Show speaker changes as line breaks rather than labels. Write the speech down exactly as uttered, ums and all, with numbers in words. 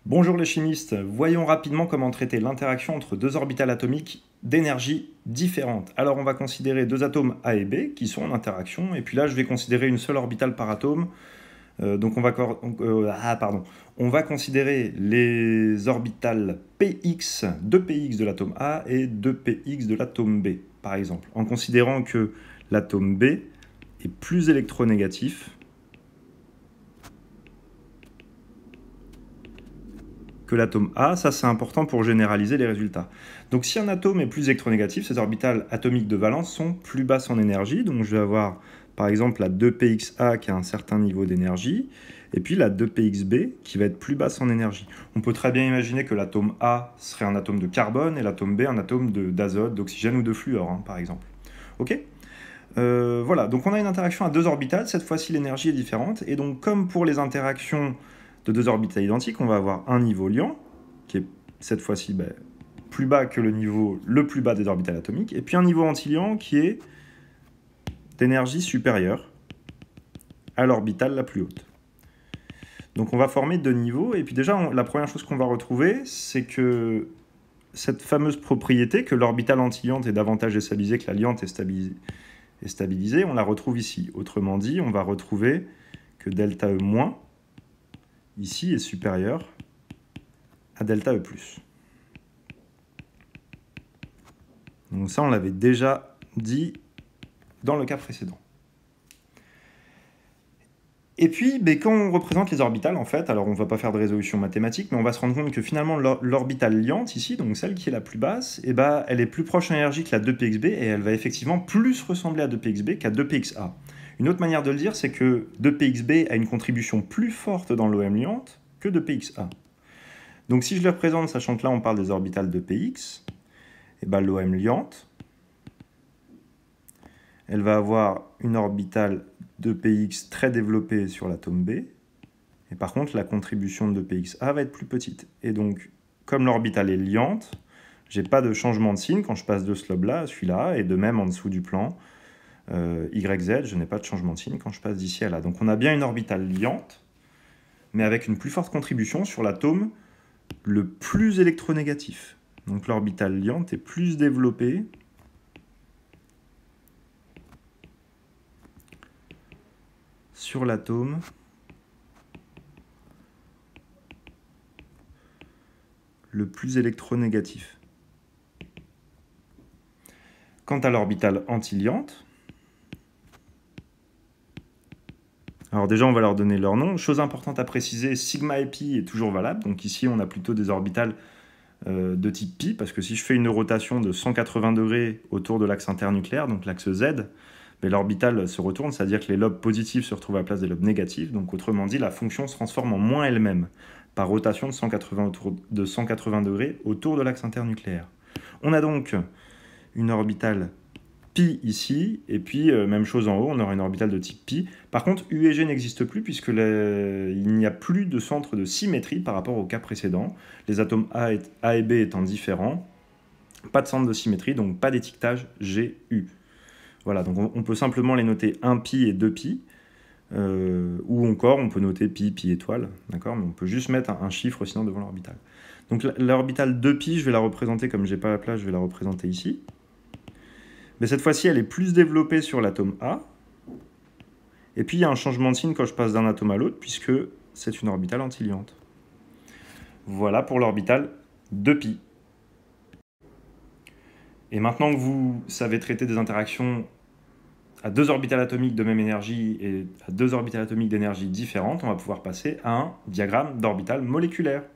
Bonjour les chimistes, voyons rapidement comment traiter l'interaction entre deux orbitales atomiques d'énergie différentes. Alors on va considérer deux atomes A et B qui sont en interaction, et puis là je vais considérer une seule orbitale par atome. Euh, donc on va, euh, ah, pardon. on va considérer les orbitales P X, deux P X de l'atome A et deux P X de l'atome B, par exemple, en considérant que l'atome B est plus électronégatif que l'atome A. Ça c'est important pour généraliser les résultats. Donc si un atome est plus électronégatif, ses orbitales atomiques de valence sont plus basses en énergie. Donc je vais avoir par exemple la deux P X A qui a un certain niveau d'énergie, et puis la deux P X B qui va être plus basse en énergie. On peut très bien imaginer que l'atome A serait un atome de carbone et l'atome B un atome d'azote, d'oxygène ou de fluor, hein, par exemple. Ok ? euh, Voilà, donc on a une interaction à deux orbitales, cette fois-ci l'énergie est différente, et donc comme pour les interactions de deux orbitales identiques, on va avoir un niveau liant, qui est cette fois-ci ben, plus bas que le niveau le plus bas des orbitales atomiques, et puis un niveau antiliant qui est d'énergie supérieure à l'orbitale la plus haute. Donc on va former deux niveaux, et puis déjà, on, la première chose qu'on va retrouver, c'est que cette fameuse propriété que l'orbitale antiliante est davantage déstabilisée que la liante est stabilisée, est stabilisée, on la retrouve ici. Autrement dit, on va retrouver que delta E- ici est supérieur à delta E plus. Donc ça, on l'avait déjà dit dans le cas précédent. Et puis, ben, quand on représente les orbitales, en fait, alors on ne va pas faire de résolution mathématique, mais on va se rendre compte que finalement, l'orbitale liante, ici, donc celle qui est la plus basse, eh ben, elle est plus proche en énergie que la deux P X B, et elle va effectivement plus ressembler à deux P X B qu'à deux P X A. Une autre manière de le dire, c'est que deux P X B a une contribution plus forte dans l'O M liante que deux P X A. Donc si je le représente, sachant que là on parle des orbitales de P X, et ben l'O M liante, elle va avoir une orbitale de P X très développée sur l'atome B, et par contre la contribution de deux P X A va être plus petite. Et donc, comme l'orbitale est liante, j'ai pas de changement de signe quand je passe de ce lobe-là à celui-là, et de même en dessous du plan, euh, Y Z, je n'ai pas de changement de signe quand je passe d'ici à là. Donc on a bien une orbitale liante, mais avec une plus forte contribution sur l'atome le plus électronégatif. Donc l'orbitale liante est plus développée sur l'atome le plus électronégatif. Quant à l'orbitale antiliante, alors déjà on va leur donner leur nom. Chose importante à préciser, sigma et pi est toujours valable. Donc ici on a plutôt des orbitales euh, de type pi, parce que si je fais une rotation de cent quatre-vingts degrés autour de l'axe internucléaire, donc l'axe Z, l'orbitale se retourne, c'est-à-dire que les lobes positifs se retrouvent à la place des lobes négatifs. Donc autrement dit, la fonction se transforme en moins elle-même, par rotation de cent quatre-vingts, autour de cent quatre-vingts degrés autour de l'axe internucléaire. On a donc une orbitale pi ici, et puis euh, même chose en haut, on aura une orbitale de type pi. Par contre, U et G n'existe plus, puisque les... il n'y a plus de centre de symétrie par rapport au cas précédent, les atomes A et, A et B étant différents, pas de centre de symétrie, donc pas d'étiquetage G U. Voilà, donc on, on peut simplement les noter un pi et deux pi, euh, ou encore on peut noter pi, pi étoile, d'accord, mais on peut juste mettre un, un chiffre sinon devant l'orbitale. Donc l'orbitale deux pi, je vais la représenter, comme j'ai pas la place, je vais la représenter ici. Mais cette fois-ci, elle est plus développée sur l'atome A. Et puis il y a un changement de signe quand je passe d'un atome à l'autre, puisque c'est une orbitale antiliante. Voilà pour l'orbitale deux pi. Et maintenant que vous savez traiter des interactions à deux orbitales atomiques de même énergie et à deux orbitales atomiques d'énergie différentes, on va pouvoir passer à un diagramme d'orbitales moléculaires.